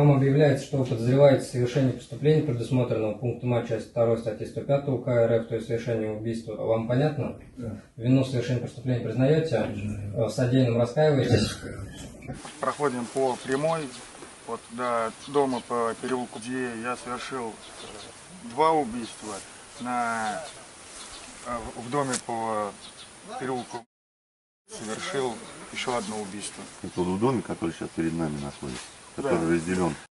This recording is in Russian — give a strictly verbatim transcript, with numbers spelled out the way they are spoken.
Вам объявляется, что вы подозреваете в совершении преступления, предусмотренного пунктом А части второй статьи сто пять УК РФ, то есть совершение убийства. Вам понятно? Да. Вину совершения преступления признаете? Признаю. В содеянном раскаиваетесь? Проходим по прямой, вот до дома по переулку, где я совершил два убийства, на, в доме по переулку совершил еще одно убийство. Это вот в доме, который сейчас перед нами находится, который Да. разделен.